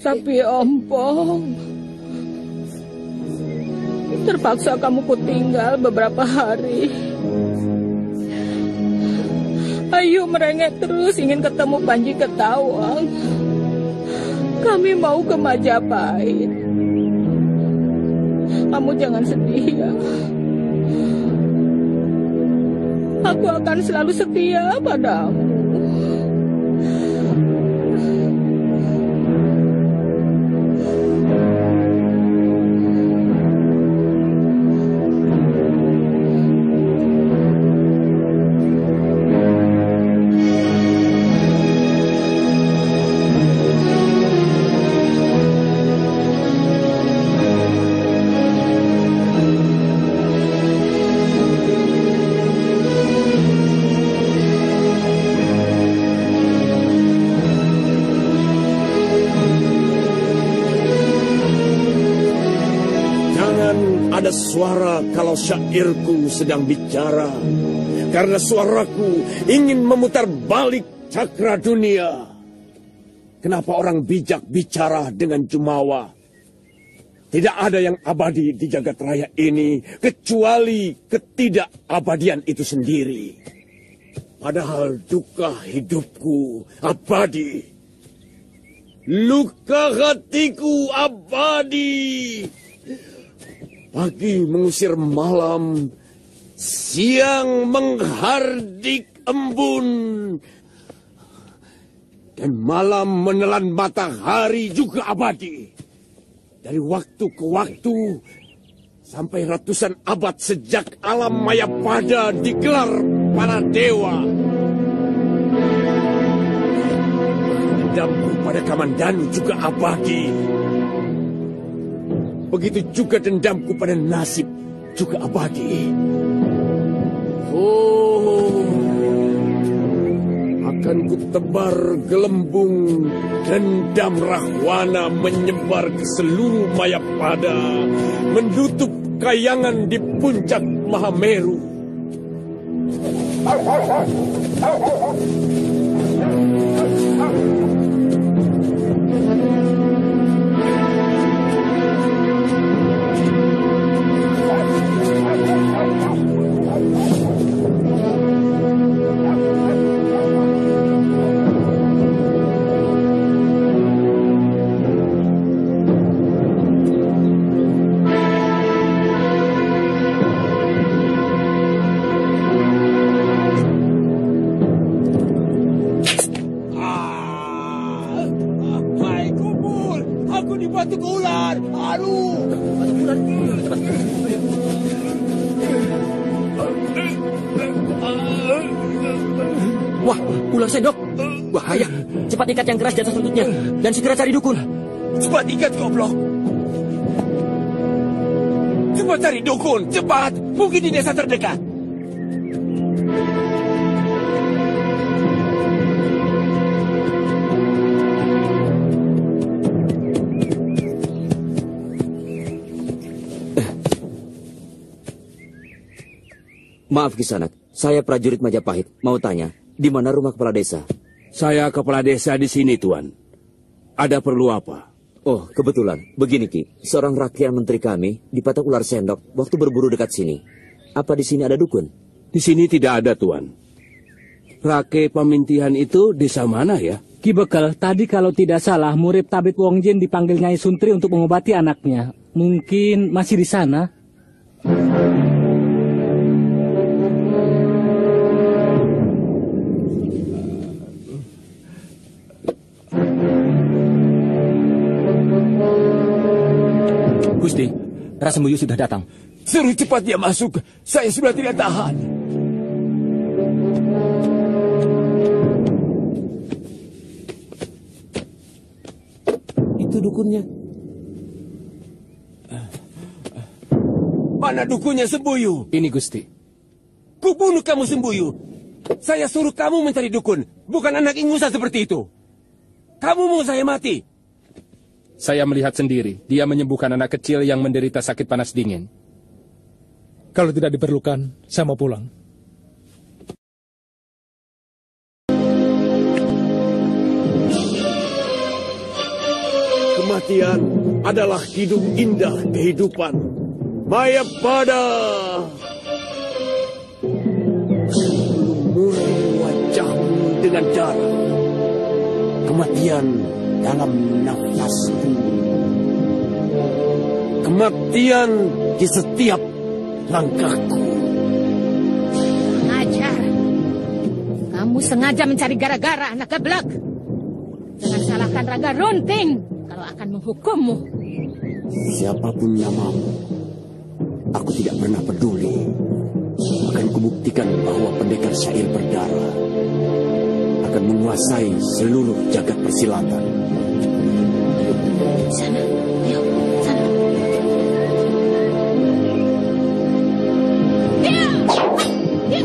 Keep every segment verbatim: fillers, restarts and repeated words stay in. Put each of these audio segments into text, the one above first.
Tapi Ompong, terpaksa kamu kutinggal beberapa hari. Ayu merengek terus ingin ketemu Panji Ketawang. Kami mau ke Majapahit. Kamu jangan sedih ya. Aku akan selalu setia padamu. Suara kalau syairku sedang bicara, karena suaraku ingin memutar balik cakra dunia. Kenapa orang bijak bicara dengan jumawa? Tidak ada yang abadi di jagat raya ini kecuali ketidakabadian itu sendiri. Padahal duka hidupku abadi, luka hatiku abadi. Pagi mengusir malam, siang menghardik embun, dan malam menelan matahari juga abadi. Dari waktu ke waktu, sampai ratusan abad sejak alam Mayapada digelar para dewa. Dendamku pada Kamandanu juga abadi. Begitu juga dendamku pada nasib juga abadi. Oh, akan kutebar gelembung dendam Rahwana menyebar ke seluruh Mayapada, menutup kayangan di puncak Mahameru. Wah, ular sendok. Bahaya. Cepat ikat yang keras di atas lututnya. Dan segera cari dukun. Cepat ikat, goblok. Cepat cari dukun. Cepat. Mungkin di desa terdekat. Maaf Kisanak, saya prajurit Majapahit. Mau tanya, di mana rumah kepala desa? Saya kepala desa di sini, Tuan. Ada perlu apa? Oh, kebetulan. Begini, Ki. Seorang rakyat menteri kami dipatok ular sendok waktu berburu dekat sini. Apa di sini ada dukun? Di sini tidak ada, Tuan. Rake Pamintihan itu desa mana ya? Ki Bekel, tadi kalau tidak salah murid Tabib Wongjin dipanggil Nyai Suntri untuk mengobati anaknya. Mungkin masih di sana. Gusti, Rasembuyu sudah datang. Suruh cepat dia masuk. Saya sudah tidak tahan. Itu dukunnya. Mana dukunnya, Sembuyu? Ini, Gusti. Kubunuh kamu, Sembuyu. Saya suruh kamu mencari dukun, bukan anak ingusan seperti itu. Kamu mau saya mati? Saya melihat sendiri, dia menyembuhkan anak kecil yang menderita sakit panas dingin. Kalau tidak diperlukan, saya mau pulang. kematian adalah kidung indah kehidupan. Mayapada, lumuri wajahmu dengan darah. Kematian dalam nafasku. Kematian di setiap langkahku. Ajar. Kamu sengaja mencari gara-gara, anak geblek. Jangan salahkan Raga Runting kalau akan menghukummu. Siapapun namamu, aku tidak pernah peduli. Akan kubuktikan bahwa pendekar syair berdarah akan menguasai seluruh jagat persilatan. Sana, ayo, sana. Dia! Dia!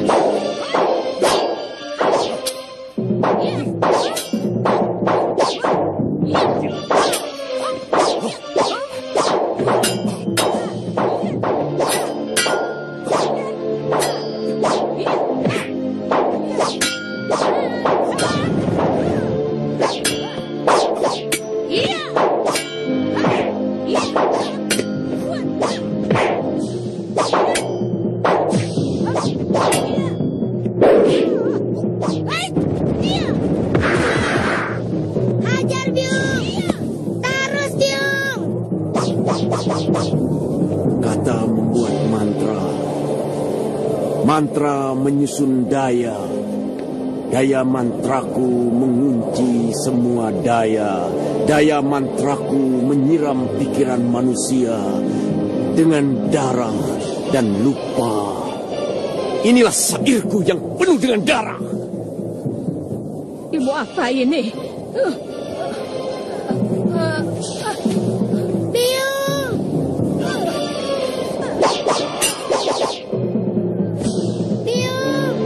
Kata membuat mantra. Mantra menyusun daya. Daya mantraku mengunci semua daya. Daya mantraku menyiram pikiran manusia dengan darah dan lupa. Inilah syairku yang penuh dengan darah. Ibu apa ini? Uh. Uh. Biung! Biung!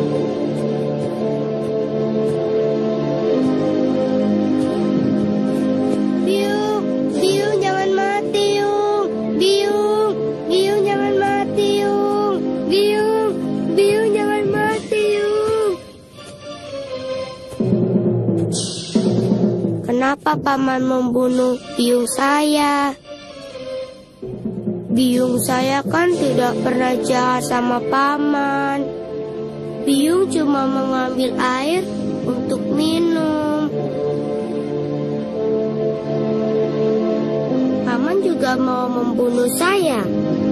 Biung! Biung jangan mati, Yung! Biung! Biung jangan mati, Yung! Biung! Biung jangan mati, Yung! Kenapa Paman membunuh biung saya? Biung saya kan tidak pernah jahat sama Paman. Biung cuma mengambil air untuk minum. Paman juga mau membunuh saya.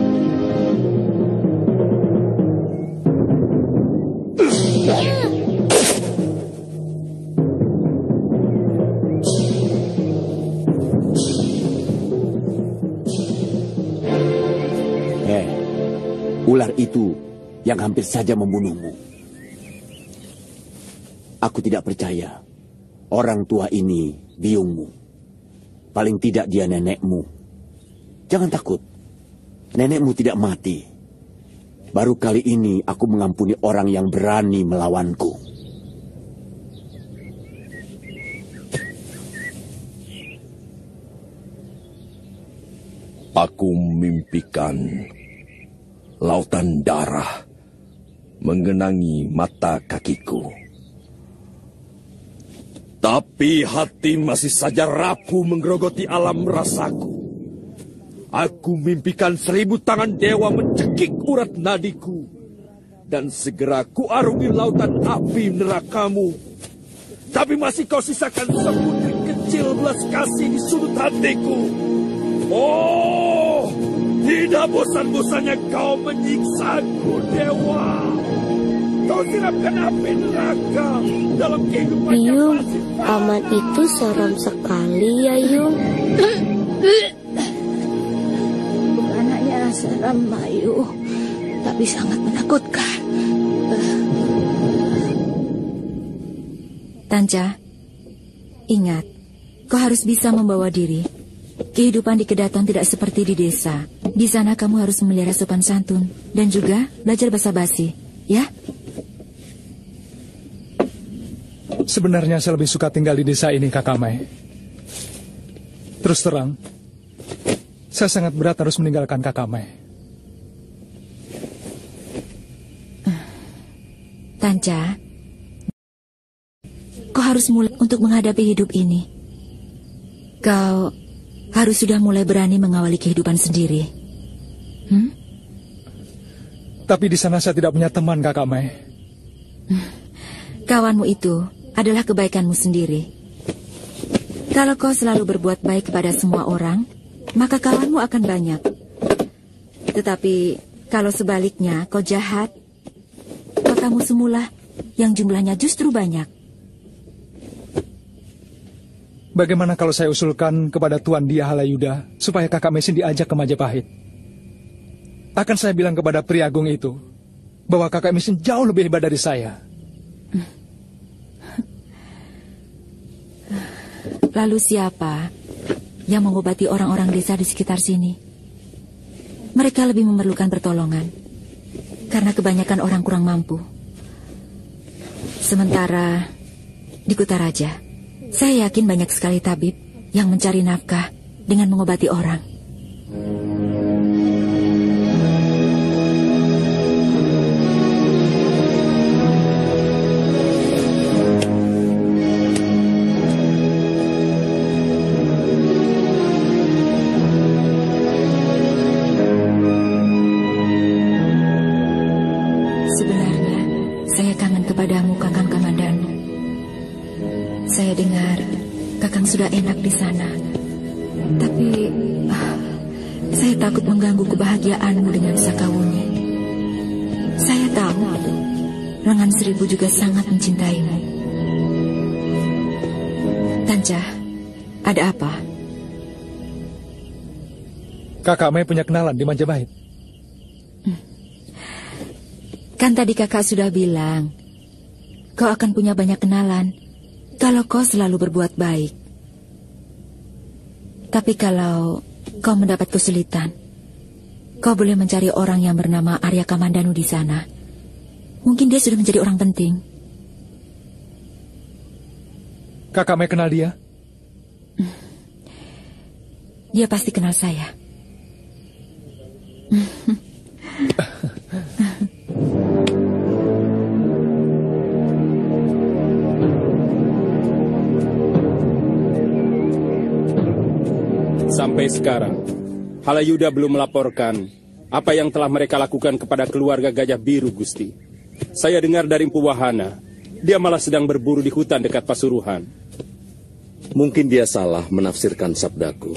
Ular itu yang hampir saja membunuhmu. Aku tidak percaya orang tua ini biungmu. Paling tidak dia nenekmu. Jangan takut. Nenekmu tidak mati. Baru kali ini aku mengampuni orang yang berani melawanku. Aku mimpikan lautan darah menggenangi mata kakiku. Tapi hati masih saja rapuh menggerogoti alam rasaku. Aku mimpikan seribu tangan dewa mencekik urat nadiku. Dan segera kuarungi lautan api nerakamu. Tapi masih kau sisakan sebutir kecil belas kasih di sudut hatiku. Oh! Tidak bosan-bosannya kau menyiksaku, Dewa. Kau siramkan api neraka dalam kehidupan Biung, yang masih Paman itu seram sekali ya, Yung. Bukan hanya seram, Mayu, tapi sangat menakutkan. Tanja, ingat, kau harus bisa membawa diri. Kehidupan di Kedaton tidak seperti di desa. Di sana kamu harus memelihara sopan santun dan juga belajar basa-basi, ya? Sebenarnya saya lebih suka tinggal di desa ini, Kakak Mai. Terus terang, saya sangat berat harus meninggalkan Kakak Mai. Tanja, kau harus mulai untuk menghadapi hidup ini. Kau harus sudah mulai berani mengawali kehidupan sendiri. Hmm? Tapi di sana saya tidak punya teman, Kakak Mai. Kawanmu itu adalah kebaikanmu sendiri. Kalau kau selalu berbuat baik kepada semua orang, maka kawanmu akan banyak. Tetapi kalau sebaliknya kau jahat, maka musuhmulah yang jumlahnya justru banyak. Bagaimana kalau saya usulkan kepada Tuan Dia Halayuda supaya Kakak Mesin diajak ke Majapahit? Akan saya bilang kepada pria agung itu bahwa Kakak Mesin jauh lebih hebat dari saya. Lalu siapa yang mengobati orang-orang desa di sekitar sini? Mereka lebih memerlukan pertolongan karena kebanyakan orang kurang mampu. Sementara di Kutaraja, saya yakin banyak sekali tabib yang mencari nafkah dengan mengobati orang. Sebenarnya, saya kangen kepadamu, Kakang Kamandanu. Saya dengar Kakang sudah enak di sana. Tapi ah, saya takut mengganggu kebahagiaanmu dengan Sakawuni. Saya tahu Lengan Seribu juga sangat mencintaimu. Tanja, ada apa? Kakak Mai punya kenalan di Majapahit. Kan tadi kakak sudah bilang, kau akan punya banyak kenalan kalau kau selalu berbuat baik. Tapi kalau kau mendapat kesulitan, kau boleh mencari orang yang bernama Arya Kamandanu di sana. Mungkin dia sudah menjadi orang penting. Kakak Mai kenal dia? Dia pasti kenal saya. Sampai sekarang, Halayuda belum melaporkan apa yang telah mereka lakukan kepada keluarga Gajah Biru, Gusti. Saya dengar dari Empu Wahana, dia malah sedang berburu di hutan dekat Pasuruhan. Mungkin dia salah menafsirkan sabdaku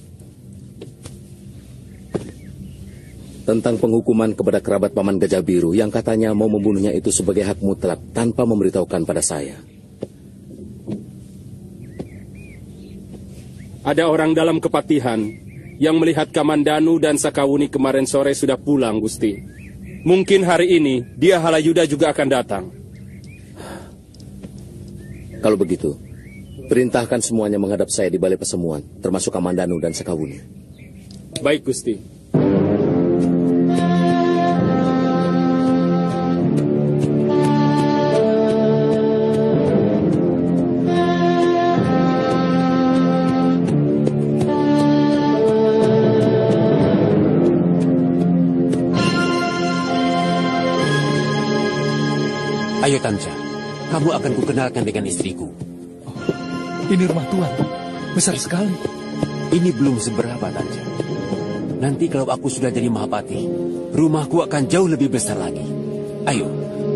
tentang penghukuman kepada kerabat Paman Gajah Biru yang katanya mau membunuhnya itu sebagai hak mutlak tanpa memberitahukan pada saya. Ada orang dalam kepatihan yang melihat Kamandanu dan Sakawuni kemarin sore sudah pulang, Gusti. Mungkin hari ini dia Halayuda juga akan datang. Kalau begitu, perintahkan semuanya menghadap saya di balai persemuan, termasuk Kamandanu dan Sakawuni. Baik, Gusti. Ayo Tanja, kamu akan kukenalkan dengan istriku. Oh, ini rumah Tuan, besar sekali. Ini belum seberapa Tanja. Nanti kalau aku sudah jadi Mahapati, rumahku akan jauh lebih besar lagi. Ayo.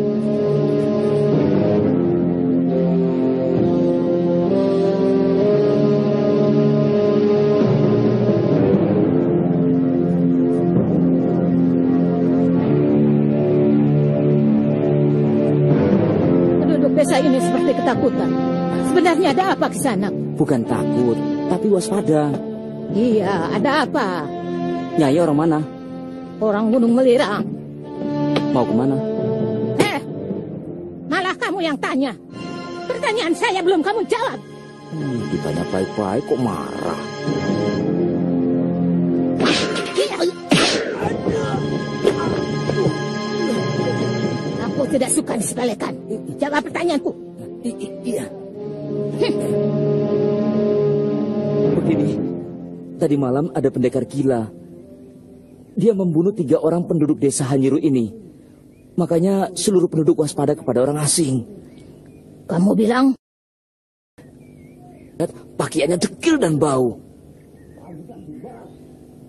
Desa ini seperti ketakutan. Sebenarnya ada apa ke sana? Bukan takut, tapi waspada. Iya, ada apa? Nyai orang mana? Orang Gunung Melirang. Mau kemana? Eh, malah kamu yang tanya. Pertanyaan saya belum kamu jawab. Hmm, ditanya baik-baik kok marah. Aku tidak suka disepelekan. Jawab pertanyaanku. Iya. Begini, tadi malam ada pendekar gila. Dia membunuh tiga orang penduduk desa Hanyiru ini. Makanya seluruh penduduk waspada kepada orang asing. Kamu bilang? Pakaiannya dekil dan bau.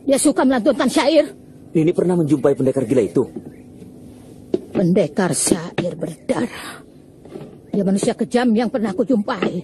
Dia suka melantunkan syair. Nini pernah menjumpai pendekar gila itu. Pendekar syair berdarah. Dia manusia kejam yang pernah aku jumpai.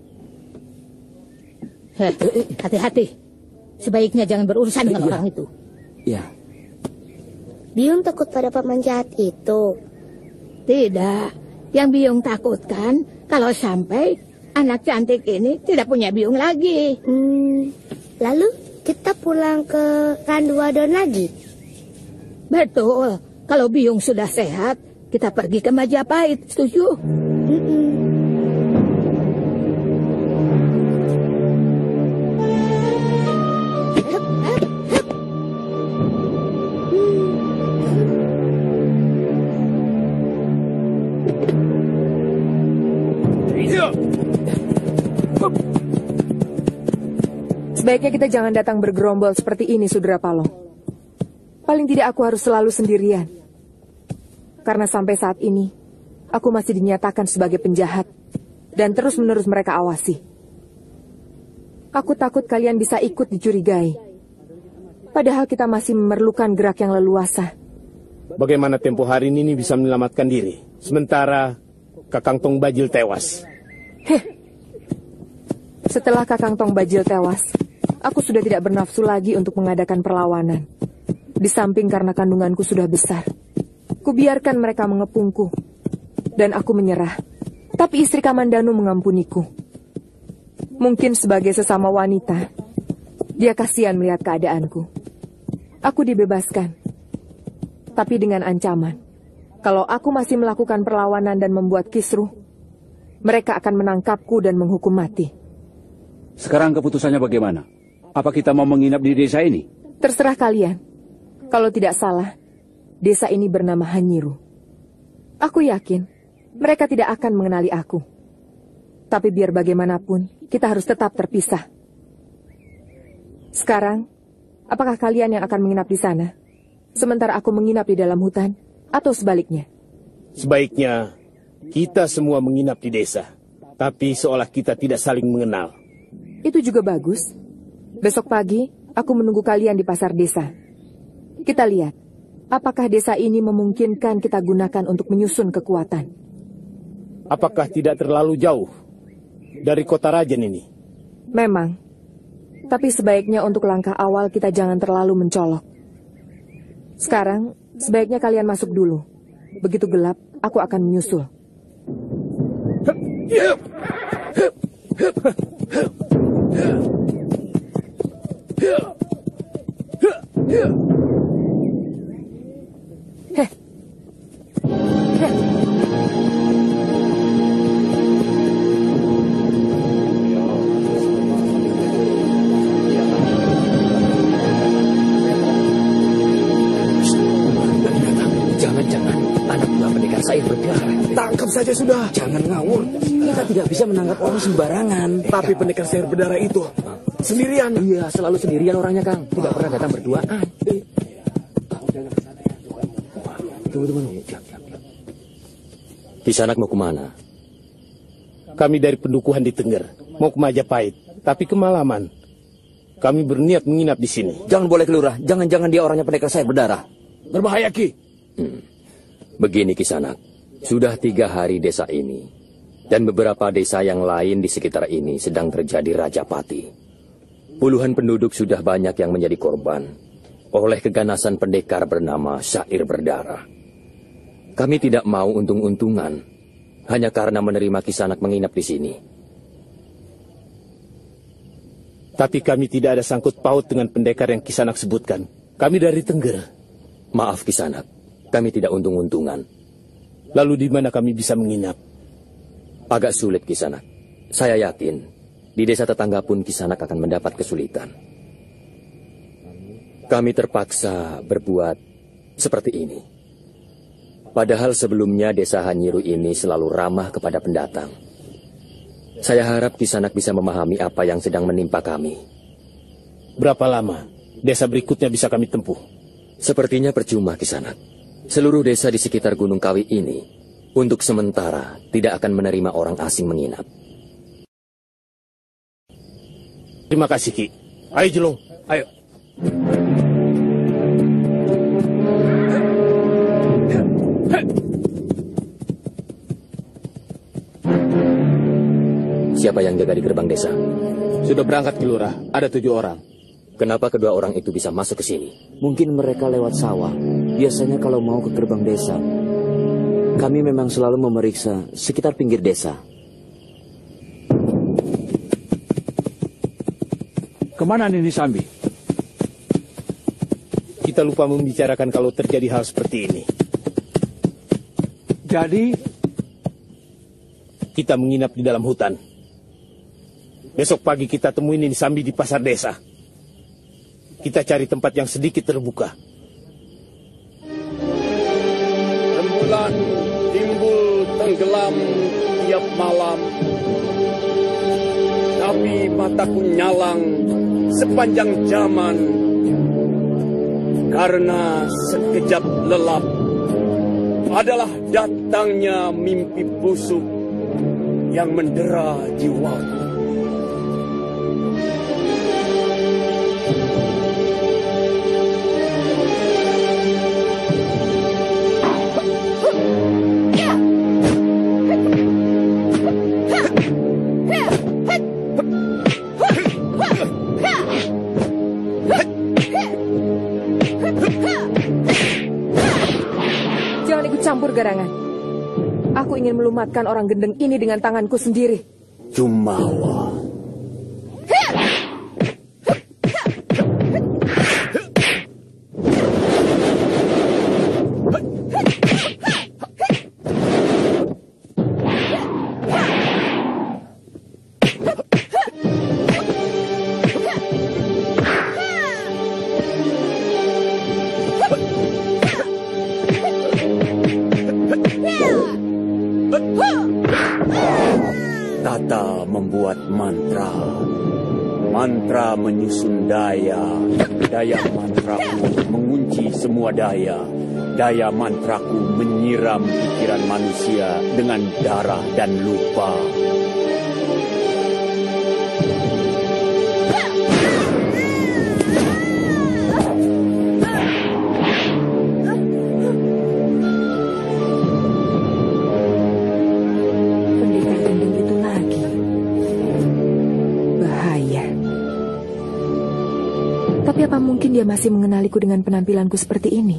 Heh, hati-hati. Sebaiknya jangan berurusan dengan iya. orang itu. Ya. Biung takut pada paman jahat itu. Tidak. Yang Biung takutkan kalau sampai anak cantik ini tidak punya Biung lagi. Hmm, lalu kita pulang ke Randuadon lagi. Betul. Kalau Biung sudah sehat, kita pergi ke Majapahit. Setuju? Mm-mm. Sebaiknya kita jangan datang bergerombol seperti ini, Sudra Paloh. Paling tidak aku harus selalu sendirian. Karena sampai saat ini, aku masih dinyatakan sebagai penjahat. Dan terus-menerus mereka awasi. Aku takut kalian bisa ikut dicurigai. Padahal kita masih memerlukan gerak yang leluasa. Bagaimana tempo hari ini bisa menyelamatkan diri, sementara Kakang Tong Bajil tewas? Heh. Setelah Kakang Tong Bajil tewas, aku sudah tidak bernafsu lagi untuk mengadakan perlawanan. Di samping karena kandunganku sudah besar. Kubiarkan mereka mengepungku. Dan aku menyerah. Tapi istri Kamandanu mengampuniku. Mungkin sebagai sesama wanita, dia kasihan melihat keadaanku. Aku dibebaskan. Tapi dengan ancaman. Kalau aku masih melakukan perlawanan dan membuat kisruh, mereka akan menangkapku dan menghukum mati. Sekarang keputusannya bagaimana? Apa kita mau menginap di desa ini? Terserah kalian. Kalau tidak salah, desa ini bernama Hanyiru. Aku yakin mereka tidak akan mengenali aku. Tapi biar bagaimanapun, kita harus tetap terpisah. Sekarang, apakah kalian yang akan menginap di sana? Sementara aku menginap di dalam hutan, atau sebaliknya? Sebaiknya kita semua menginap di desa, tapi seolah kita tidak saling mengenal. Itu juga bagus. Besok pagi, aku menunggu kalian di pasar desa. Kita lihat, apakah desa ini memungkinkan kita gunakan untuk menyusun kekuatan. Apakah tidak terlalu jauh dari kota Rajen ini? Memang. Tapi sebaiknya untuk langkah awal kita jangan terlalu mencolok. Sekarang, sebaiknya kalian masuk dulu. Begitu gelap, aku akan menyusul. Heh. Heh. Jangan-jangan anak buah pendekar syair berdarah. Tangkap saja sudah. Jangan ngawur. Kita tidak bisa menangkap orang sembarangan. Tapi pendekar syair berdarah itu sendirian. Iya, selalu sendirian orangnya, Kang. Tidak pernah datang berduaan. Tunggu, tunggu. Kisanak mau kemana? Kami dari pendukuhan di Tengger, mau ke Majapahit, tapi kemalaman. Kami berniat menginap di sini. Jangan boleh kelurah. Jangan-jangan dia orangnya pendekar syair berdarah. Berbahaya, Ki. Hmm. Begini Kisanak, sudah tiga hari desa ini dan beberapa desa yang lain di sekitar ini sedang terjadi rajapati. Puluhan penduduk sudah banyak yang menjadi korban oleh keganasan pendekar bernama Syair Berdarah. Kami tidak mau untung-untungan hanya karena menerima Kisanak menginap di sini. Tapi kami tidak ada sangkut paut dengan pendekar yang Kisanak sebutkan. Kami dari Tengger. Maaf Kisanak, kami tidak untung-untungan. Lalu di mana kami bisa menginap? Agak sulit Kisanak. Saya yakin di desa tetangga pun Kisanak akan mendapat kesulitan. Kami terpaksa berbuat seperti ini. Padahal sebelumnya desa Hanyiru ini selalu ramah kepada pendatang. Saya harap Kisanak bisa memahami apa yang sedang menimpa kami. Berapa lama desa berikutnya bisa kami tempuh? Sepertinya percuma Kisanak. Seluruh desa di sekitar Gunung Kawi ini untuk sementara tidak akan menerima orang asing menginap. Terima kasih Ki. Ayo Jelung, ayo. Siapa yang jaga di gerbang desa? Sudah berangkat ke lurah, ada tujuh orang. Kenapa kedua orang itu bisa masuk ke sini? Mungkin mereka lewat sawah. Biasanya kalau mau ke gerbang desa, kami memang selalu memeriksa sekitar pinggir desa. Kemana Nini Sambi? Kita lupa membicarakan kalau terjadi hal seperti ini. Jadi, kita menginap di dalam hutan. Besok pagi kita temuin Nini Sambi di pasar desa. Kita cari tempat yang sedikit terbuka. Rembulan timbul tenggelam tiap malam, tapi mataku nyalang sepanjang zaman, karena sekejap lelap adalah datangnya mimpi busuk yang mendera jiwaku. Jangan ikut campur garangan. Aku ingin melumatkan orang gendeng ini dengan tanganku sendiri. Jumawa. Tata membuat mantra. Mantra menyusun daya. Daya mantraku mengunci semua daya. Daya mantraku menyiram pikiran manusia dengan darah dan lupa. Tapi apa mungkin dia masih mengenaliku dengan penampilanku seperti ini?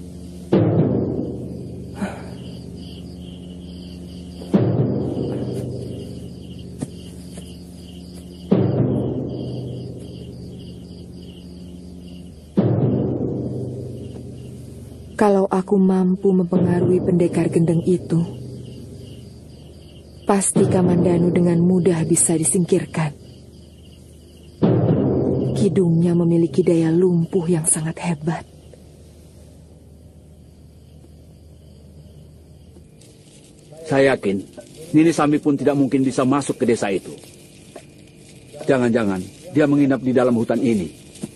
Kalau aku mampu mempengaruhi pendekar gendeng itu, pasti Kamandanu dengan mudah bisa disingkirkan. Hidungnya memiliki daya lumpuh yang sangat hebat. Saya yakin Nini Sambi pun tidak mungkin bisa masuk ke desa itu. Jangan-jangan dia menginap di dalam hutan ini.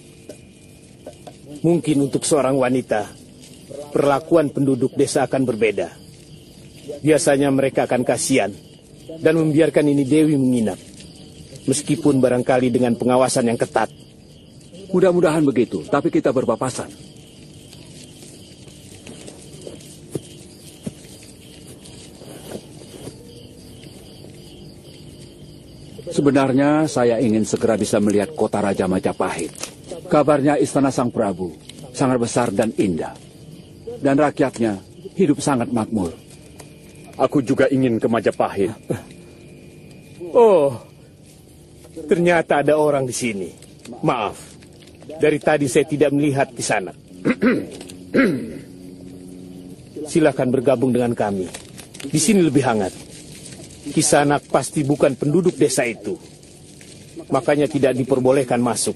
Mungkin untuk seorang wanita, perlakuan penduduk desa akan berbeda. Biasanya mereka akan kasihan dan membiarkan Nini Dewi menginap. Meskipun barangkali dengan pengawasan yang ketat. Mudah-mudahan begitu, tapi kita berpapasan. Sebenarnya saya ingin segera bisa melihat kota Raja Majapahit. Kabarnya istana Sang Prabu sangat besar dan indah. Dan rakyatnya hidup sangat makmur. Aku juga ingin ke Majapahit. Oh, ternyata ada orang di sini. Maaf. Dari tadi saya tidak melihat di sana. Silakan bergabung dengan kami. Di sini lebih hangat. Kisanak pasti bukan penduduk desa itu. Makanya tidak diperbolehkan masuk.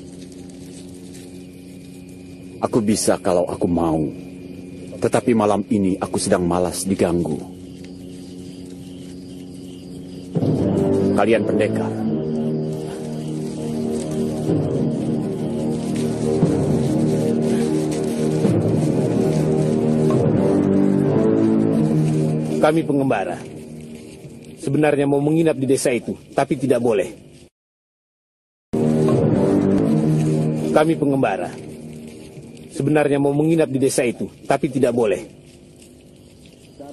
Aku bisa kalau aku mau. Tetapi malam ini aku sedang malas diganggu. Kalian pendekar. Kami pengembara. Sebenarnya mau menginap di desa itu, tapi tidak boleh. Kami pengembara. Sebenarnya mau menginap di desa itu, tapi tidak boleh.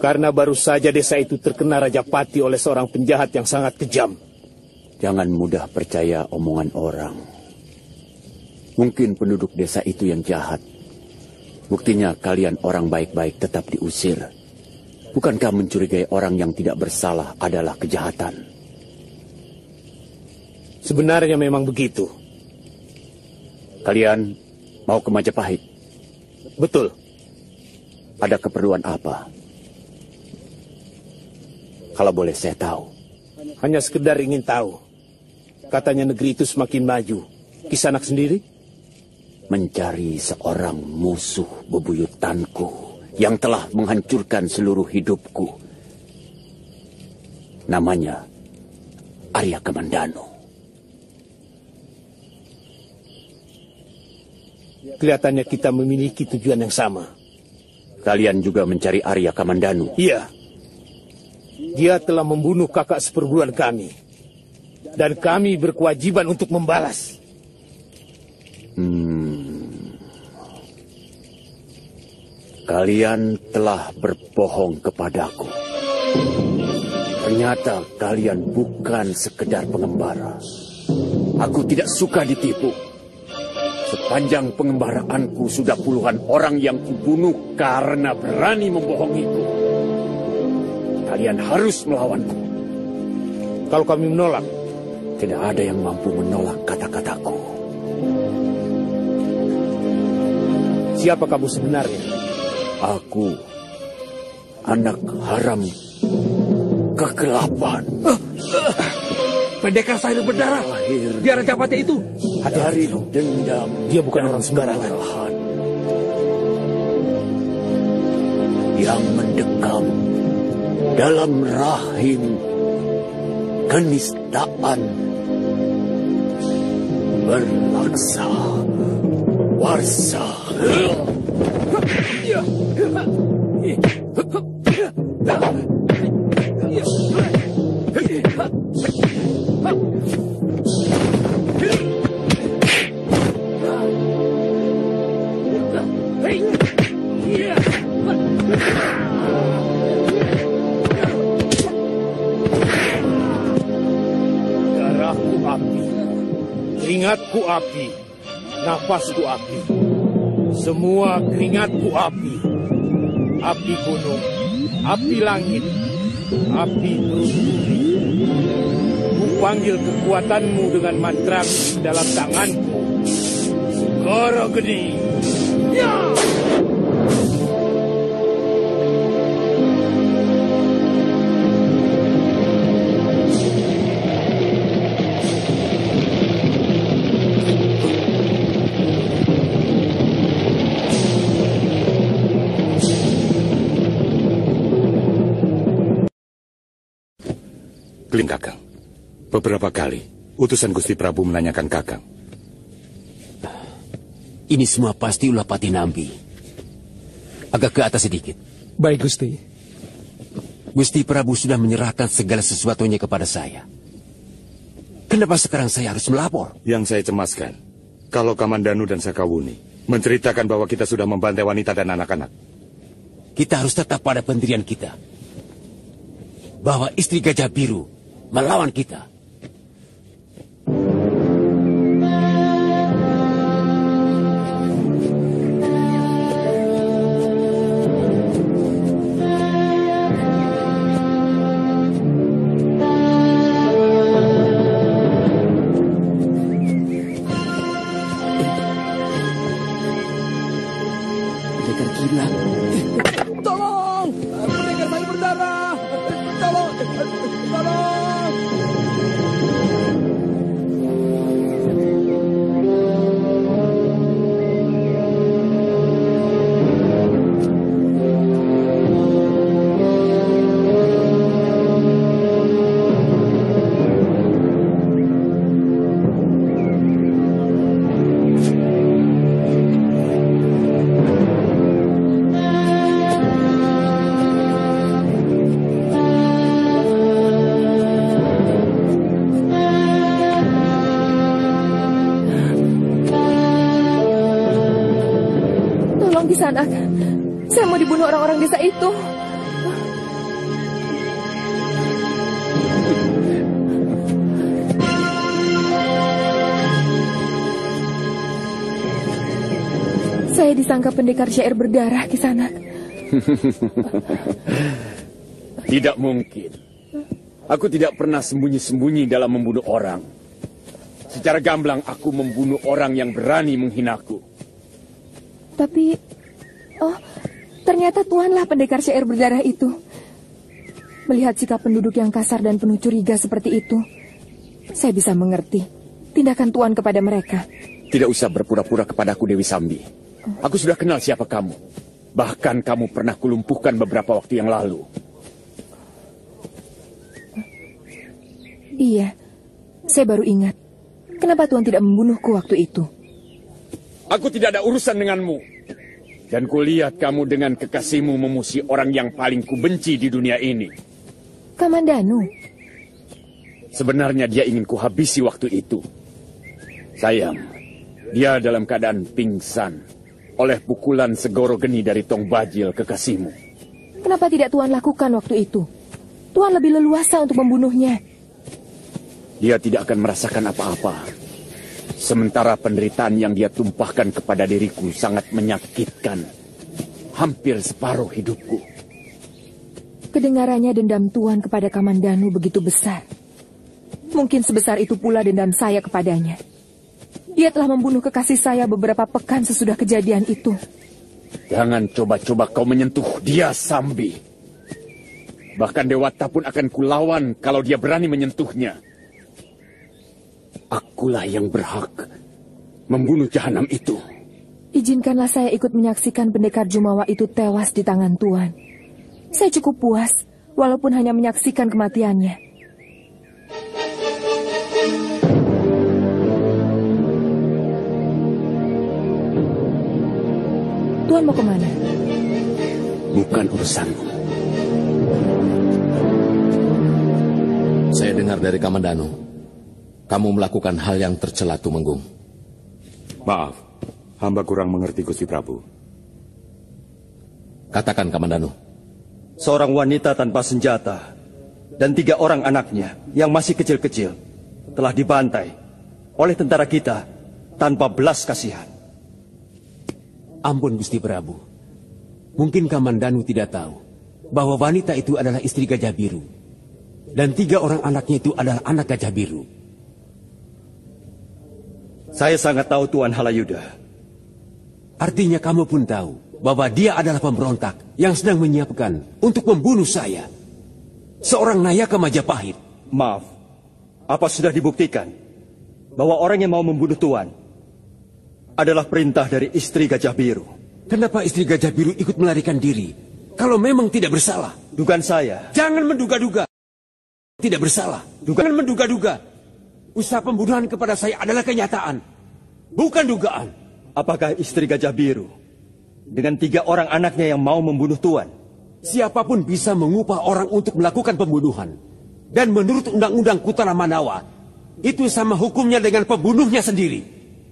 Karena baru saja desa itu terkena Rajapati oleh seorang penjahat yang sangat kejam. Jangan mudah percaya omongan orang. Mungkin penduduk desa itu yang jahat. Buktinya kalian orang baik-baik tetap diusir. Bukankah mencurigai orang yang tidak bersalah adalah kejahatan? Sebenarnya memang begitu. Kalian mau ke Majapahit? Betul. Ada keperluan apa? Kalau boleh saya tahu. Hanya sekedar ingin tahu. Katanya negeri itu semakin maju. Kisanak sendiri? Mencari seorang musuh bebuyutanku yang telah menghancurkan seluruh hidupku. Namanya Arya Kamandanu. Kelihatannya kita memiliki tujuan yang sama. Kalian juga mencari Arya Kamandanu? Iya. Dia telah membunuh kakak seperguruan kami. Dan kami berkewajiban untuk membalas. Hmm. Kalian telah berbohong kepadaku. Ternyata kalian bukan sekedar pengembara. Aku tidak suka ditipu. Sepanjang pengembaraanku sudah puluhan orang yang kubunuh karena berani membohongiku. Kalian harus melawanku. Kalau kami menolak, tidak ada yang mampu menolak kata-kataku. Siapa kamu sebenarnya? Aku, anak haram kegelapan. Pendekar sayur berdarah. Dia Rajapati itu. Dari dendam. Dia bukan orang sembarangan. Yang mendekam dalam rahim kenistaan berlaksa warsa. Darahku api, keringatku api, nafasku api, semua keringatku api, api gunung, api langit, api berduri. Ku panggil kekuatanmu dengan mantra dalam tanganku. Segara Geni. Ya! Keling Kakang, beberapa kali utusan Gusti Prabu menanyakan Kakang. Ini semua pasti ulah Pati Nambi. Agak ke atas sedikit. Baik, Gusti. Gusti Prabu sudah menyerahkan segala sesuatunya kepada saya. Kenapa sekarang saya harus melapor? Yang saya cemaskan, kalau Kamandanu dan Sakawuni menceritakan bahwa kita sudah membantai wanita dan anak-anak. Kita harus tetap pada pendirian kita. Bahwa istri Gajah Biru melawan kita. Pendekar gila. Tolong! Pendekar saya berdarah! Tolong! Tolong! Kisanak, saya mau dibunuh orang-orang desa itu. Saya disangka pendekar syair berdarah, Kisanak. Tidak mungkin. Aku tidak pernah sembunyi-sembunyi dalam membunuh orang. Secara gamblang aku membunuh orang yang berani menghinaku. Tapi, oh, ternyata Tuanlah pendekar syair berdarah itu. Melihat sikap penduduk yang kasar dan penuh curiga seperti itu, saya bisa mengerti tindakan Tuan kepada mereka. Tidak usah berpura-pura kepadaku, Dewi Sambi. Aku sudah kenal siapa kamu. Bahkan kamu pernah kulumpuhkan beberapa waktu yang lalu. Iya, saya baru ingat. Kenapa Tuan tidak membunuhku waktu itu? Aku tidak ada urusan denganmu. Dan kulihat kamu dengan kekasihmu memusuhi orang yang paling kubenci di dunia ini. Kamandanu. Sebenarnya dia ingin kuhabisi waktu itu. Sayang, dia dalam keadaan pingsan oleh pukulan segoro geni dari Tong Bajil kekasihmu. Kenapa tidak Tuan lakukan waktu itu? Tuan lebih leluasa untuk membunuhnya. Dia tidak akan merasakan apa-apa. Sementara penderitaan yang dia tumpahkan kepada diriku sangat menyakitkan. Hampir separuh hidupku. Kedengarannya dendam Tuan kepada Kamandanu begitu besar. Mungkin sebesar itu pula dendam saya kepadanya. Dia telah membunuh kekasih saya beberapa pekan sesudah kejadian itu. Jangan coba-coba kau menyentuh dia, Sambi. Bahkan Dewata pun akan kulawan kalau dia berani menyentuhnya. Akulah yang berhak membunuh jahanam itu. Izinkanlah saya ikut menyaksikan pendekar Jumawa itu tewas di tangan Tuan. Saya cukup puas, walaupun hanya menyaksikan kematiannya. Tuan mau kemana? Bukan urusanmu. Saya dengar dari Kamandanu, kamu melakukan hal yang tercela, Tumenggung. Maaf, hamba kurang mengerti, Gusti Prabu. Katakan, Kamandanu. Seorang wanita tanpa senjata dan tiga orang anaknya yang masih kecil-kecil telah dibantai oleh tentara kita tanpa belas kasihan. Ampun, Gusti Prabu. Mungkin Kamandanu tidak tahu bahwa wanita itu adalah istri Gajah Biru. Dan tiga orang anaknya itu adalah anak Gajah Biru. Saya sangat tahu Tuan Halayuda. Artinya kamu pun tahu bahwa dia adalah pemberontak yang sedang menyiapkan untuk membunuh saya. Seorang Nayaka Majapahit. Maaf, apa sudah dibuktikan bahwa orang yang mau membunuh Tuan adalah perintah dari istri Gajah Biru? Kenapa istri Gajah Biru ikut melarikan diri kalau memang tidak bersalah? Dugaan saya. Jangan menduga-duga. Tidak bersalah. Jangan menduga-duga. Usaha pembunuhan kepada saya adalah kenyataan, bukan dugaan. Apakah istri Gajah Biru dengan tiga orang anaknya yang mau membunuh Tuan? Siapapun bisa mengupah orang untuk melakukan pembunuhan. Dan menurut Undang-Undang Kutala Manawa, itu sama hukumnya dengan pembunuhnya sendiri.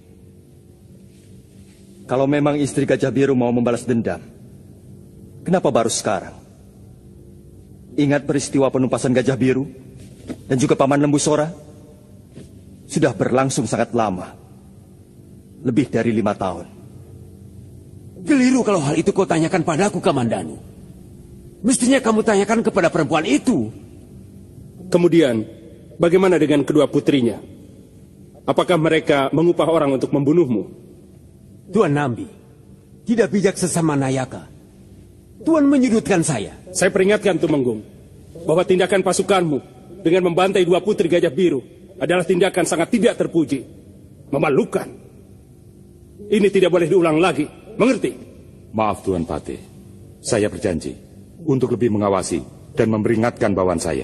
Kalau memang istri Gajah Biru mau membalas dendam, kenapa baru sekarang? Ingat peristiwa penumpasan Gajah Biru dan juga Paman Lembu Sora? Sudah berlangsung sangat lama. Lebih dari lima tahun. Keliru kalau hal itu kau tanyakan padaku, Kamandanu. Mestinya kamu tanyakan kepada perempuan itu. Kemudian, bagaimana dengan kedua putrinya? Apakah mereka mengupah orang untuk membunuhmu? Tuan Nambi, tidak bijak sesama Nayaka. Tuan menyudutkan saya. Saya peringatkan, Tumenggung, bahwa tindakan pasukanmu dengan membantai dua putri Gajah Biru adalah tindakan sangat tidak terpuji. Memalukan. Ini tidak boleh diulang lagi. Mengerti? Maaf, Tuan Patih. Saya berjanji untuk lebih mengawasi dan memperingatkan bawahan saya.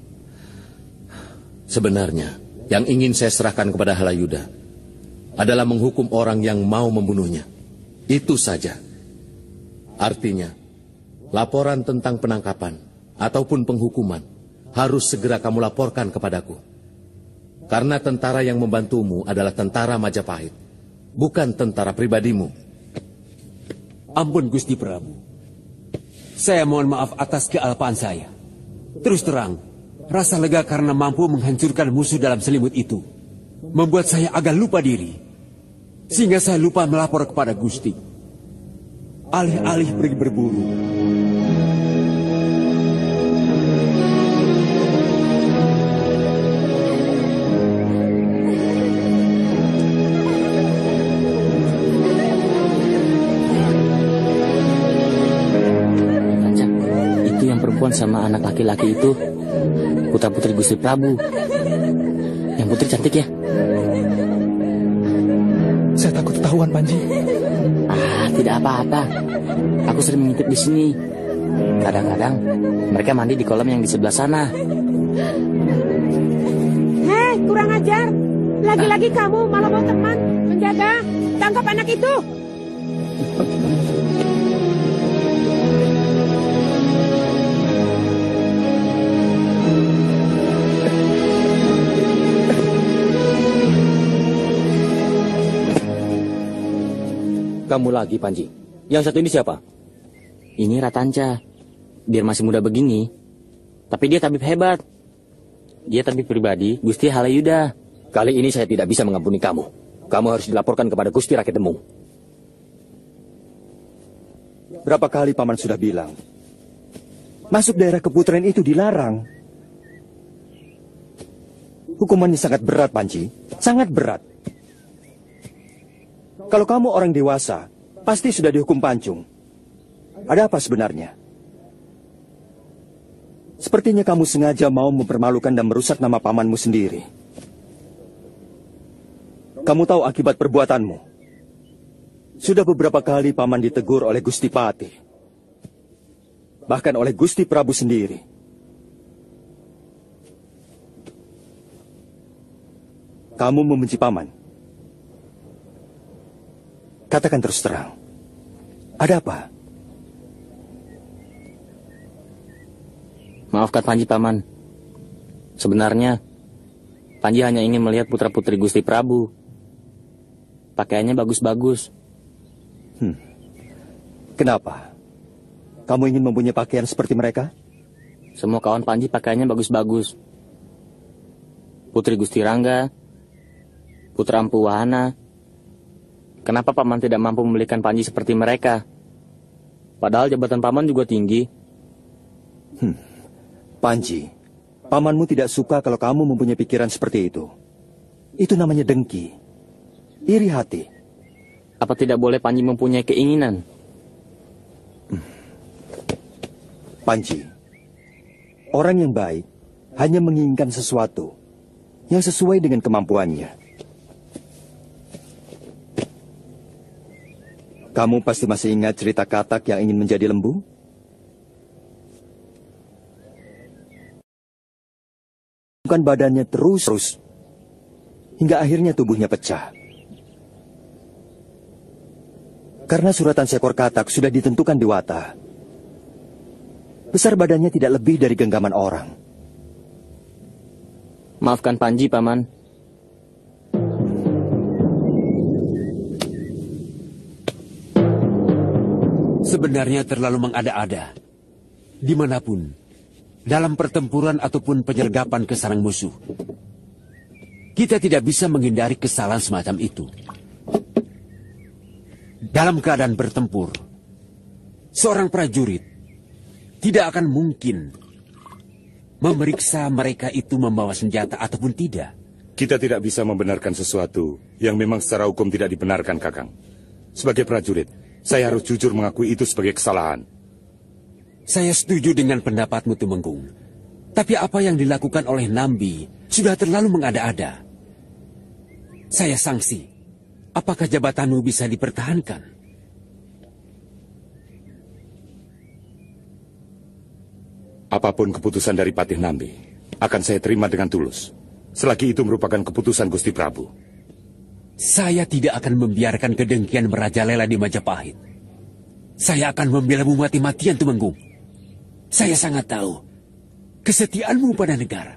Sebenarnya, yang ingin saya serahkan kepada Halayuda adalah menghukum orang yang mau membunuhnya. Itu saja. Artinya, laporan tentang penangkapan ataupun penghukuman harus segera kamu laporkan kepadaku. Karena tentara yang membantumu adalah tentara Majapahit, bukan tentara pribadimu. Ampun, Gusti Prabu. Saya mohon maaf atas kealpaan saya. Terus terang, rasa lega karena mampu menghancurkan musuh dalam selimut itu membuat saya agak lupa diri. Sehingga saya lupa melapor kepada Gusti. alih-alih pergi berburu. Perempuan sama anak laki-laki itu putra-putri Gusti Prabu. Yang putri cantik ya? Saya takut ketahuan, Panji. Ah, tidak apa-apa. Aku sering mengintip di sini. Kadang-kadang mereka mandi di kolam yang di sebelah sana. Hei, kurang ajar. Lagi-lagi ah. kamu malah mau teman menjaga. Tangkap anak itu. Kamu lagi, Panji. Yang satu ini siapa? Ini Ratanca. Biar masih muda begini, tapi dia tabib hebat. Dia tabib pribadi Gusti Halayuda. Kali ini saya tidak bisa mengampuni kamu. Kamu harus dilaporkan kepada Gusti Rakyat Demung. Berapa kali Paman sudah bilang, masuk daerah keputraan itu dilarang. Hukumannya sangat berat, Panji. Sangat berat. Kalau kamu orang dewasa, pasti sudah dihukum pancung. Ada apa sebenarnya? Sepertinya kamu sengaja mau mempermalukan dan merusak nama pamanmu sendiri. Kamu tahu akibat perbuatanmu. Sudah beberapa kali paman ditegur oleh Gusti Patih. Bahkan oleh Gusti Prabu sendiri. Kamu membenci paman. Katakan terus terang. Ada apa? Maafkan Panji, Paman. Sebenarnya, Panji hanya ingin melihat putra-putri Gusti Prabu. Pakaiannya bagus-bagus. Hmm. Kenapa? Kamu ingin mempunyai pakaian seperti mereka? Semua kawan Panji pakaiannya bagus-bagus. Putri Gusti Rangga, Putra Empu Wahana. Kenapa Paman tidak mampu membelikan Panji seperti mereka? Padahal jabatan Paman juga tinggi. Hmm. Panji, pamanmu tidak suka kalau kamu mempunyai pikiran seperti itu. Itu namanya dengki. Iri hati. Apa tidak boleh Panji mempunyai keinginan? Hmm. Panji, orang yang baik hanya menginginkan sesuatu yang sesuai dengan kemampuannya. Kamu pasti masih ingat cerita katak yang ingin menjadi lembu? Bukan badannya terus-terus, hingga akhirnya tubuhnya pecah. Karena suratan seekor katak sudah ditentukan di Wata. Besar badannya tidak lebih dari genggaman orang. Maafkan Panji, Paman. Sebenarnya terlalu mengada-ada. Dimanapun, dalam pertempuran ataupun penyergapan ke sarang musuh, kita tidak bisa menghindari kesalahan semacam itu. Dalam keadaan bertempur, seorang prajurit tidak akan mungkin memeriksa mereka itu membawa senjata ataupun tidak. Kita tidak bisa membenarkan sesuatu yang memang secara hukum tidak dibenarkan, Kakang. Sebagai prajurit, saya harus jujur mengakui itu sebagai kesalahan. Saya setuju dengan pendapatmu, Tumenggung. Tapi apa yang dilakukan oleh Nambi sudah terlalu mengada-ada. Saya sangsi. Apakah jabatanmu bisa dipertahankan? Apapun keputusan dari Patih Nambi, akan saya terima dengan tulus. Selagi itu merupakan keputusan Gusti Prabu. Saya tidak akan membiarkan kedengkian merajalela di Majapahit. Saya akan membelamu mati-matian, Tumenggung. Saya sangat tahu kesetiaanmu pada negara.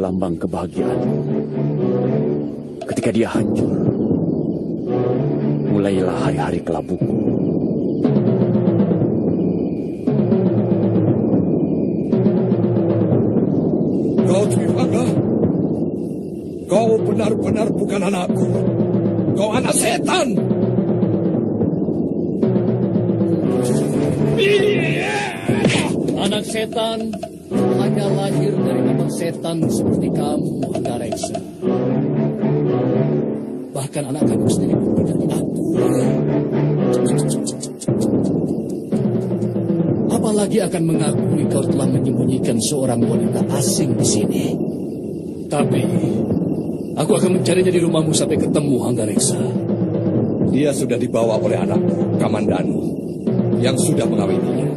lambang kebahagiaan. Ketika dia hancur, mulailah hari-hari kelabuku. Kau Trivangga, kau benar-benar bukan anakku. Kau anak setan. Anak setan hanya lahir dari anak setan seperti kamu, Hanggareksa. Bahkan anak kamu sendiri pun tidak aku. Apalagi akan mengakui kau telah menyembunyikan seorang wanita asing di sini. Tapi aku akan mencarinya di rumahmu sampai ketemu, Hanggareksa. Dia sudah dibawa oleh anakku, Kamandanu, yang sudah mengawininya.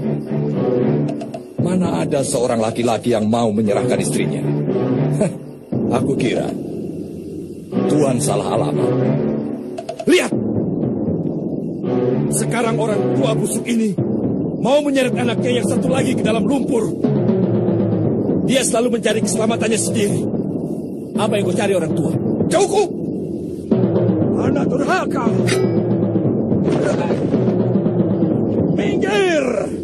Mana ada seorang laki-laki yang mau menyerahkan istrinya? Aku kira Tuan salah alamat. Lihat! Sekarang orang tua busuk ini mau menyeret anaknya yang satu lagi ke dalam lumpur. Dia selalu mencari keselamatannya sendiri. Apa yang kau cari orang tua? Jauhku! Anak durhaka! Minggir!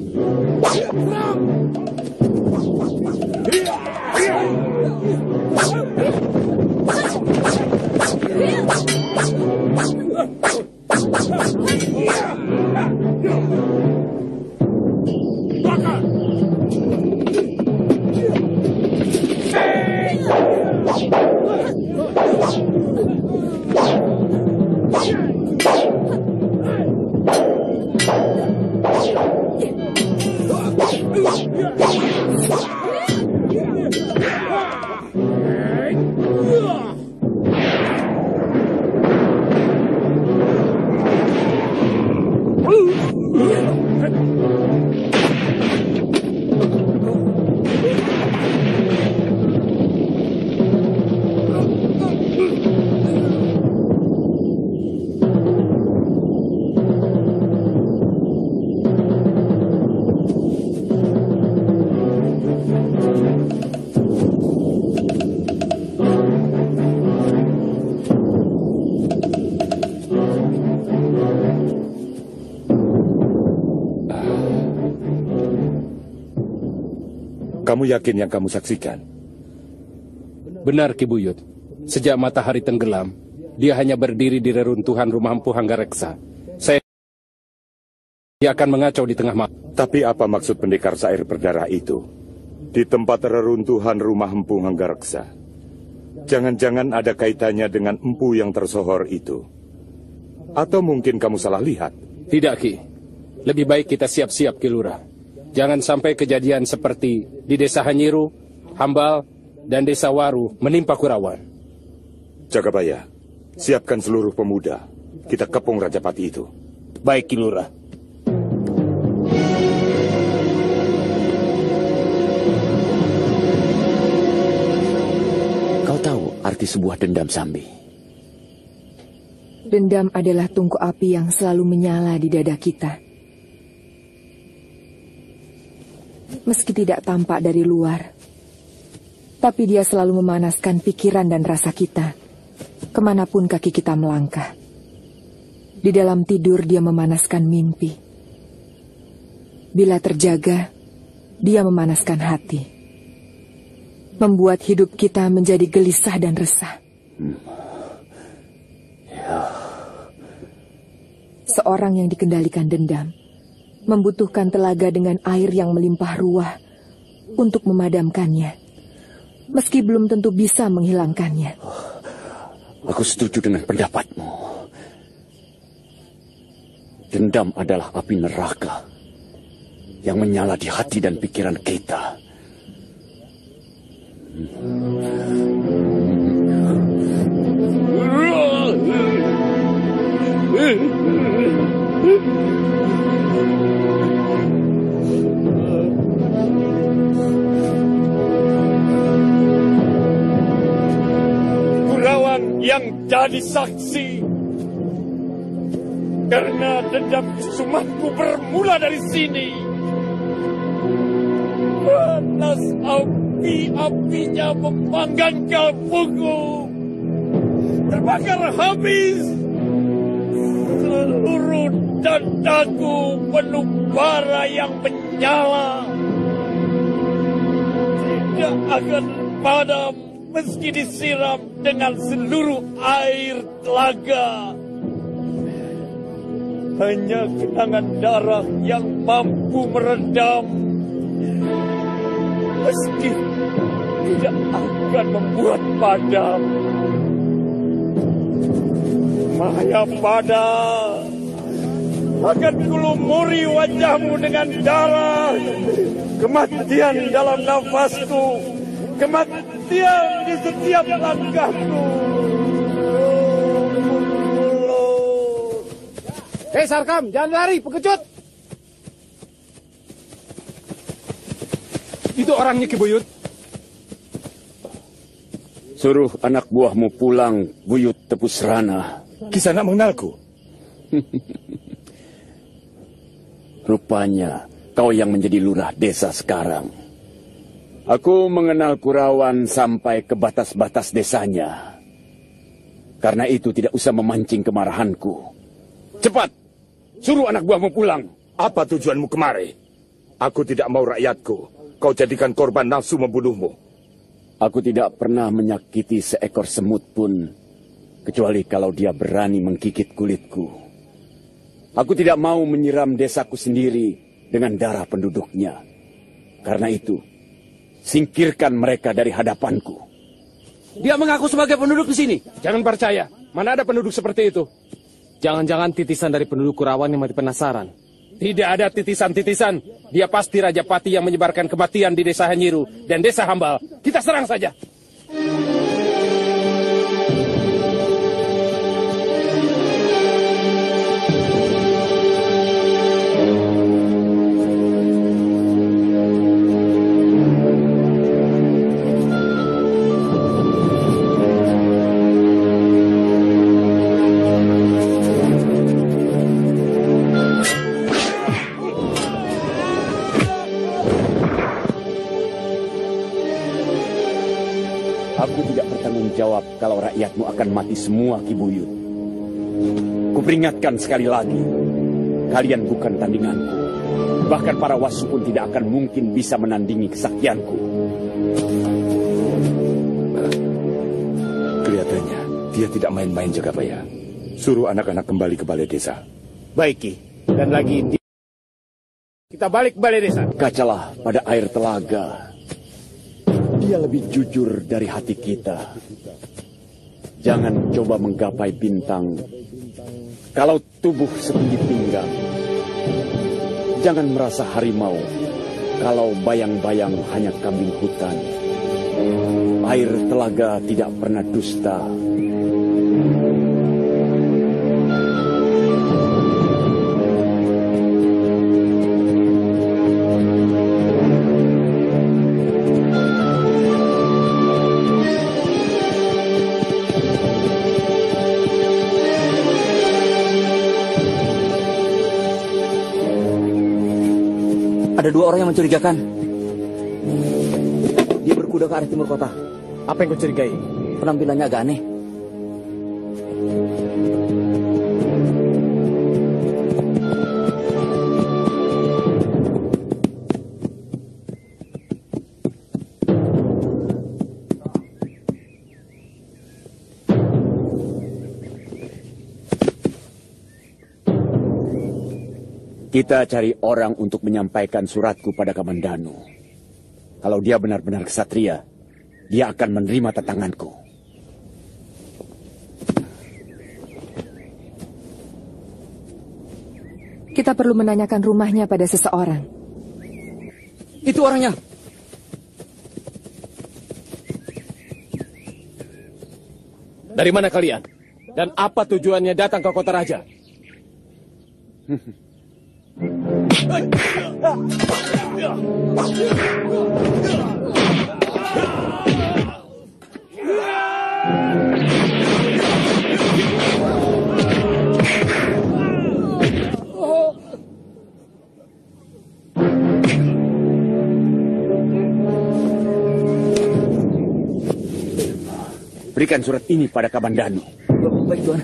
Kamu yakin yang kamu saksikan? Benar, Ki Buyut. Sejak matahari tenggelam, dia hanya berdiri di reruntuhan rumah empu Hanggareksa. Saya dia akan mengacau di tengah malam. Tapi apa maksud pendekar sair berdarah itu di tempat reruntuhan rumah empu Hanggareksa? Jangan-jangan ada kaitannya dengan empu yang tersohor itu? Atau mungkin kamu salah lihat? Tidak, Ki. Lebih baik kita siap-siap, Ki Lurah. Jangan sampai kejadian seperti di Desa Hanyiru, Hambal, dan Desa Waru menimpa Kurawan. Jagabaya, siapkan seluruh pemuda. Kita kepung Rajapati itu. Baik, Ki Lurah. Kau tahu arti sebuah dendam, Sambi? Dendam adalah tungku api yang selalu menyala di dada kita. Meski tidak tampak dari luar, tapi dia selalu memanaskan pikiran dan rasa kita, kemanapun kaki kita melangkah. Di dalam tidur dia memanaskan mimpi. Bila terjaga, dia memanaskan hati. Membuat hidup kita menjadi gelisah dan resah. Hmm. Ya. Seorang yang dikendalikan dendam membutuhkan telaga dengan air yang melimpah ruah untuk memadamkannya, meski belum tentu bisa menghilangkannya. Aku setuju dengan pendapatmu. Dendam adalah api neraka yang menyala di hati dan pikiran kita. Yang jadi saksi karena dendam Sumatku bermula dari sini. Panas aku api-apinya memanggang kalbuku. Terbakar habis. Seluruh dadaku penuh bara yang menyala. Tidak akan padam meski disiram dengan seluruh air telaga. Hanya kenangan darah yang mampu meredam, meski tidak akan membuat padam. Mayapada, akan kulumuri wajahmu dengan darah. Kematian dalam nafasku, kematian di setiap langkahku. Hei Sarkam, jangan lari, pengecut! Itu orangnya Ki Buyut. Suruh anak buahmu pulang, Buyut Tepusrana. Kisanak mengenalku. Rupanya kau yang menjadi lurah desa sekarang. Aku mengenal Kurawan sampai ke batas-batas desanya. Karena itu tidak usah memancing kemarahanku. Cepat, suruh anak buahmu pulang. Apa tujuanmu kemari? Aku tidak mau rakyatku kau jadikan korban nafsu membunuhmu. Aku tidak pernah menyakiti seekor semut pun, kecuali kalau dia berani menggigit kulitku. Aku tidak mau menyiram desaku sendiri dengan darah penduduknya. Karena itu, singkirkan mereka dari hadapanku. Dia mengaku sebagai penduduk di sini. Jangan percaya, mana ada penduduk seperti itu. Jangan-jangan titisan dari penduduk Kurawan yang mati penasaran. Tidak ada titisan-titisan. Dia pasti Rajapati yang menyebarkan kematian di desa Hanyiru dan desa Hambal. Kita serang saja. Jawab kalau rakyatmu akan mati semua, Ki Buyut. Kuperingatkan sekali lagi, kalian bukan tandinganku. Bahkan para wasu pun tidak akan mungkin bisa menandingi kesaktianku. Kelihatannya dia tidak main-main Jagabaya. Suruh anak-anak kembali ke balai desa. Baik, Ki. Dan lagi di... kita balik ke balai desa. Kacalah pada air telaga. Dia lebih jujur dari hati kita. Jangan coba menggapai bintang kalau tubuh setinggi pinggang. Jangan merasa harimau kalau bayang-bayang hanya kambing hutan. Air telaga tidak pernah dusta. Ada dua orang yang mencurigakan. Dia berkuda ke arah timur kota. Apa yang kau curigai? Penampilannya agak aneh. Kita cari orang untuk menyampaikan suratku pada Kamandanu. Kalau dia benar-benar kesatria, dia akan menerima tantanganku. Kita perlu menanyakan rumahnya pada seseorang. Itu orangnya. Dari mana kalian? Dan apa tujuannya datang ke kota raja? Berikan surat ini pada Kamandanu. Baik, Tuan.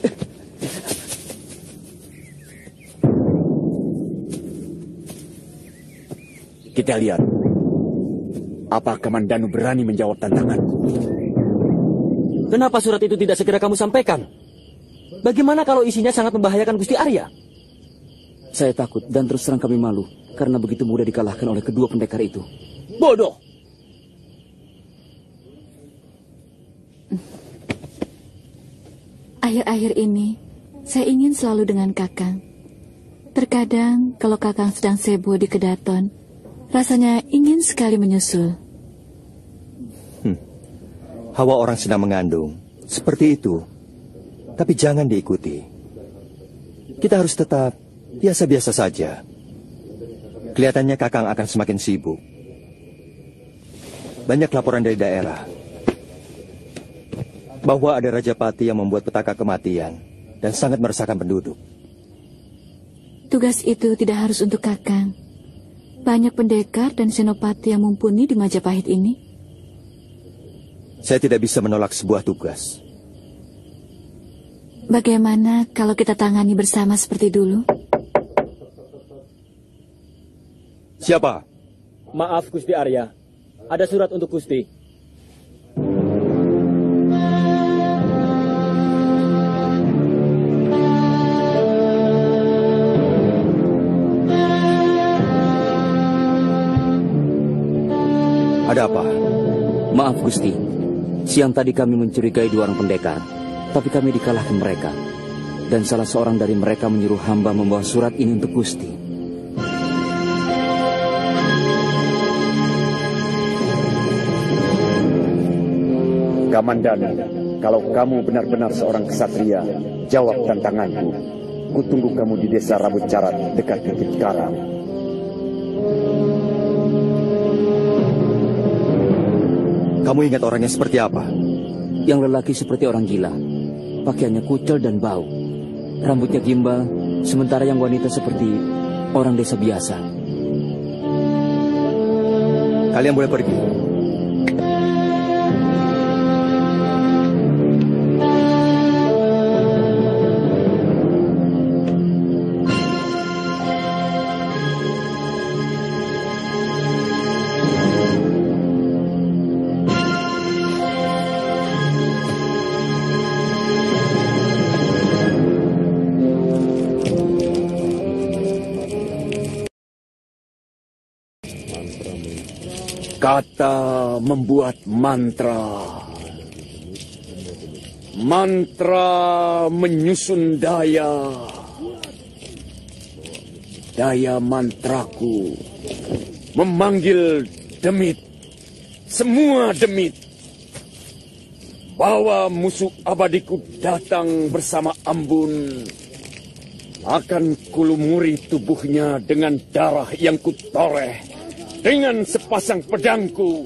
Kita lihat, apa Kamandanu berani menjawab tantanganku. Kenapa surat itu tidak segera kamu sampaikan? Bagaimana kalau isinya sangat membahayakan Gusti Arya? Saya takut dan terus terang kami malu karena begitu mudah dikalahkan oleh kedua pendekar itu. Bodoh! Akhir-akhir ini, saya ingin selalu dengan Kakang. Terkadang, kalau Kakang sedang sibuk di Kedaton, rasanya ingin sekali menyusul. Hmm. Hawa orang sedang mengandung, seperti itu. Tapi jangan diikuti. Kita harus tetap biasa-biasa saja. Kelihatannya Kakang akan semakin sibuk. Banyak laporan dari daerah bahwa ada Rajapati yang membuat petaka kematian dan sangat meresahkan penduduk. Tugas itu tidak harus untuk Kakang. Banyak pendekar dan senopati yang mumpuni di Majapahit ini. Saya tidak bisa menolak sebuah tugas. Bagaimana kalau kita tangani bersama seperti dulu? Siapa? Maaf, Gusti Arya. Ada surat untuk Gusti. Ada apa? Maaf, Gusti. Siang tadi kami mencurigai dua orang pendekar, tapi kami dikalahkan mereka. Dan salah seorang dari mereka menyuruh hamba membawa surat ini untuk Gusti. Kamandanu, kalau kamu benar-benar seorang kesatria, jawab tantanganku. Kutunggu kamu di desa Rambut Carat dekat Bukit Karang. Kamu ingat orangnya seperti apa? Yang lelaki seperti orang gila. Pakaiannya kucel dan bau. Rambutnya gimbal, sementara yang wanita seperti orang desa biasa. Kalian boleh pergi. Kata membuat mantra. Mantra menyusun daya. Daya mantraku memanggil demit. Semua demit. Bawa musuh abadiku datang bersama Ambun. Akan kulumuri tubuhnya dengan darah yang kutoreh. Dengan sepasang pedangku.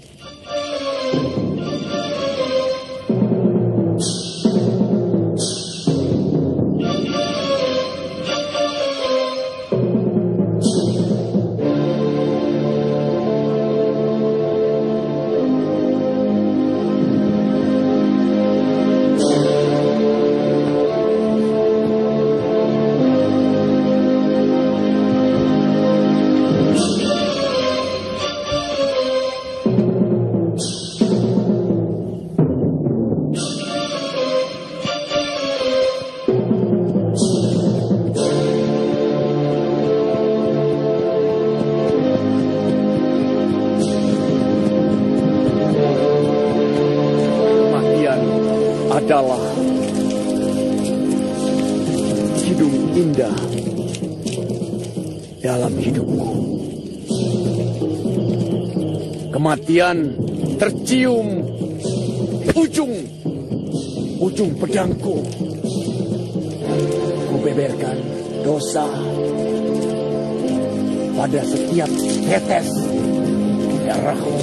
Adalah hidung indah dalam hidupku. Kematian tercium ujung ujung pedangku. Kubeberkan dosa pada setiap tetes darahku.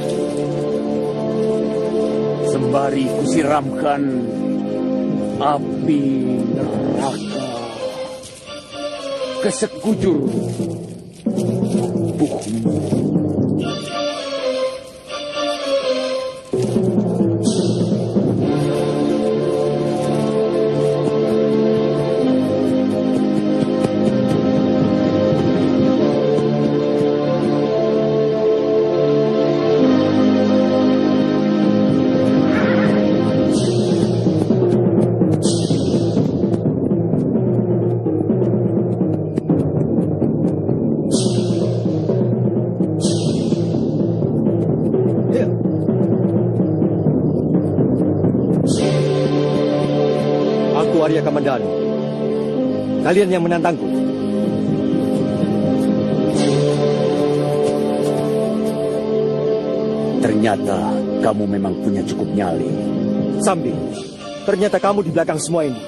Sembari kusiramkan api neraka ke sekujur tubuhmu. Kamandanu. Kalian yang menantangku. Ternyata kamu memang punya cukup nyali. Sambi, ternyata kamu di belakang semua ini.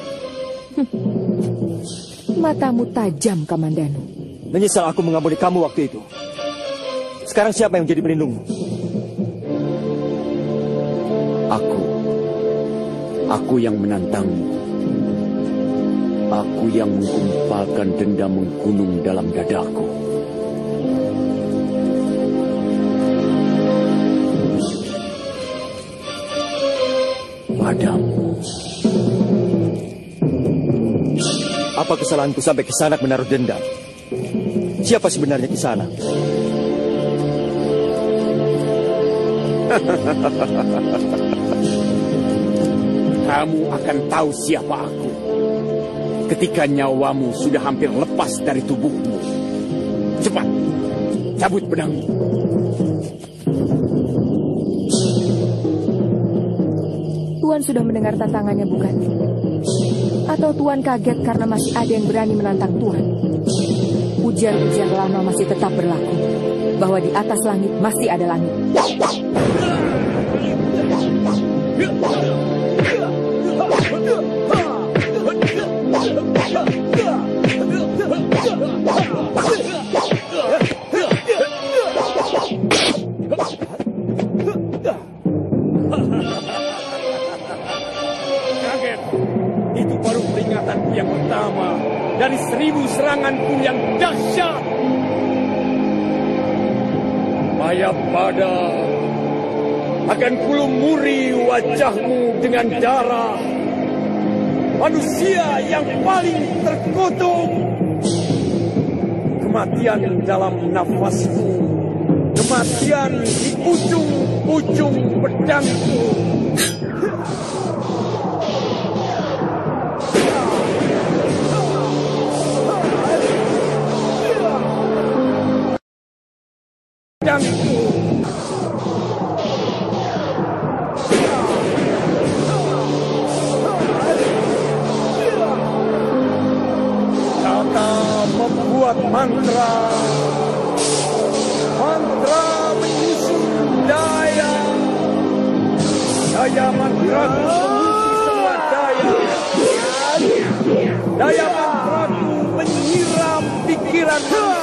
Matamu tajam, Kamandanu. Menyesal aku mengampuni kamu waktu itu. Sekarang siapa yang menjadi pelindungmu? Aku. Aku yang menantangmu. Aku yang menggumpalkan dendam menggunung dalam dadaku. Padamu. Apa kesalahanku sampai Kisanak menaruh dendam? Siapa sebenarnya Kisanak? Kamu akan tahu siapa aku ketika nyawamu sudah hampir lepas dari tubuhmu. Cepat, cabut pedangmu. Tuan sudah mendengar tantangannya, bukan? Atau Tuan kaget karena masih ada yang berani menantang Tuan? Ujian-ujian lama masih tetap berlaku, bahwa di atas langit masih ada langit. Kaget. Itu baru peringatanku yang pertama dari seribu seranganku yang dahsyat. Mayapada, akan kulumuri wajahmu dengan darah. Manusia yang paling terkutuk. Kematian dalam nafasmu. Kematian di ujung-ujung pedangku. Pedangku. Kata membuat mantra. Mantra menyusun daya. Daya mantraku mengunci semua daya. Daya mantraku menyiram pikiran